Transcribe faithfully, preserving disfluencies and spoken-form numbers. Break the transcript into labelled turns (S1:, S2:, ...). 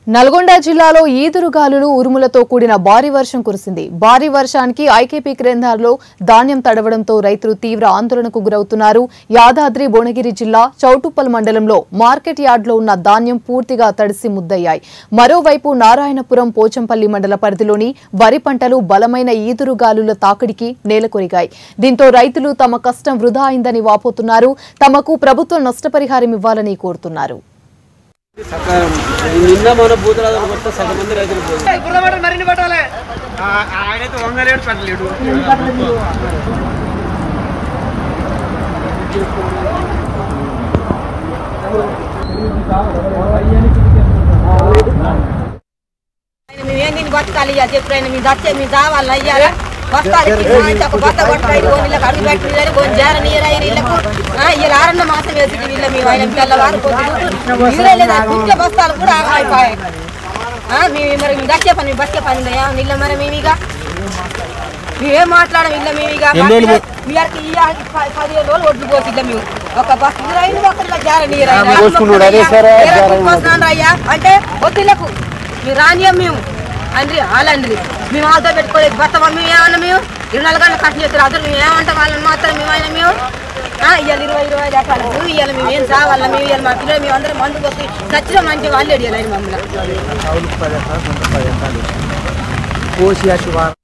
S1: నల్గొండ జిల్లాలో ఈదురుగాలులు ఉరుములతో కూడిన భారీ వర్షం కురిసింది. భారీ వర్షానికి ఐకేపీ కేంద్రాల్లో ధాన్యం తడవడంతో రైతులు తీవ్ర ఆందోళనకు గురవుతున్నారు. యాదాద్రి భువనగిరి జిల్లా చౌటుప్పల్ మండలంలో మార్కెట్ యార్డ్లో ఉన్న ధాన్యం పూర్తిగా తడిసి ముద్దయ్యాయి. మరోవైపు నారాయణపురం పోచంపల్లి మండల పరిధిలోని వరి పంటలు బలమైన ఈదురుగాలుల తాకిడికి నేలకొరిగాయి. దీంతో రైతులు తమ కష్టం వృధా అయిందని వాపోతున్నారు. తమకు ప్రభుత్వం నష్టపరిహారం ఇవ్వాలని కోరుతున్నారు.
S2: నిన్న మన భూతరాజు మొత్తం సగం మంది రైతులు మరిన్ని పట్టాలి ఆయనైతే వంగలేడు పెట్టలేడు.
S3: మేమేం దీన్ని బతకాలి చెప్పి మీ దచ్చే మీ దావాలి అయ్యారా బస్తాలు ఒక బత్త కొట్టుకైదు వీళ్ళకి అడుగు పెట్టి కొంచెం జార నీరు అయ్యి వీళ్ళకు వీళ్ళు ఆరన్న మాసం వేసి వీళ్ళ మేము ఆయన తెల్లవారు పొద్దున బస్తాలు కూడా ఆగిపోయాయి. మేము మరి మేము దచ్చే పని బస్కే పని ఉందా వీళ్ళ మరి మేము ఇక మేమేం మాట్లాడడం వీళ్ళ మేము ఇక పదిహేను రోజులు ఒడ్డు పోసి ఇట్లా మేము ఒక బస్ నీరు అయింది ఒక జార నీరు అయ్యా అయ్యా అంటే వద్దులకు మీరు రానియం మేము అండి వాళ్ళండి మేము వాళ్ళతో పెట్టుకోలేదు భర్త మేము ఏమన్నా మేము ఇరవై నాలుగు గంటలు కట్ట చేస్తారు అసలు మేము ఏమంటాం వాళ్ళని మాత్రం మేమైనా మేము ఇవాళ ఇరవై ఇరవై ఐదు అట్లా ఇవాళ మేము ఏం సావాళ్ళ మేము ఇవాళ మా పిల్లలు మేము అందరం మందుకు వస్తే ఖచ్చితంగా మంచి వాళ్ళు అడిగారు మమ్మల్ని.